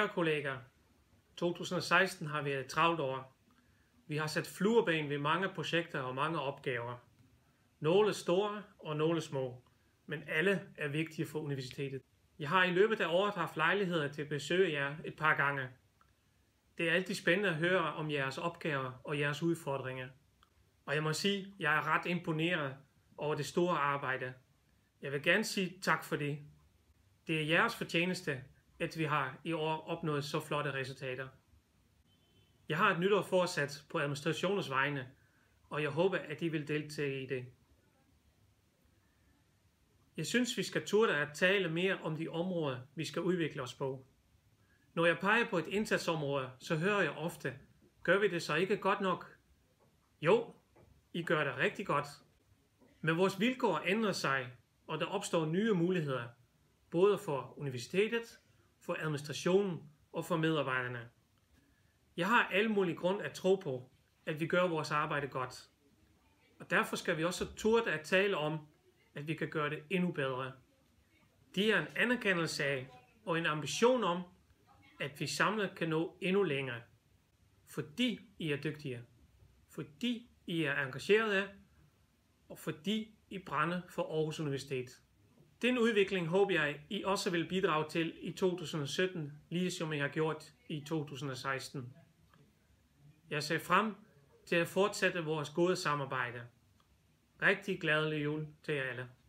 Kære kollegaer, 2016 har været et travlt år. Vi har sat flueben ved mange projekter og mange opgaver. Nogle store og nogle små, men alle er vigtige for universitetet. Jeg har i løbet af året haft lejligheder til at besøge jer et par gange. Det er altid spændende at høre om jeres opgaver og jeres udfordringer. Og jeg må sige, at jeg er ret imponeret over det store arbejde. Jeg vil gerne sige tak for det. Det er jeres fortjeneste, at vi har i år opnået så flotte resultater. Jeg har et nytår fortsat på administrationens vegne, og jeg håber, at I vil deltage i det. Jeg synes, vi skal turde at tale mere om de områder, vi skal udvikle os på. Når jeg peger på et indsatsområde, så hører jeg ofte, gør vi det så ikke godt nok? Jo, I gør det rigtig godt. Men vores vilkår ændrer sig, og der opstår nye muligheder, både for universitetet, for administrationen og for medarbejderne. Jeg har alle mulige grund at tro på, at vi gør vores arbejde godt. Og derfor skal vi også turde at tale om, at vi kan gøre det endnu bedre. Det er en anerkendelse af og en ambition om, at vi samlet kan nå endnu længere. Fordi I er dygtige. Fordi I er engagerede. Og fordi I brænder for Aarhus Universitet. Den udvikling håber jeg, I også vil bidrage til i 2017, ligesom I har gjort i 2016. Jeg ser frem til at fortsætte vores gode samarbejde. Rigtig glædelig jul til jer alle.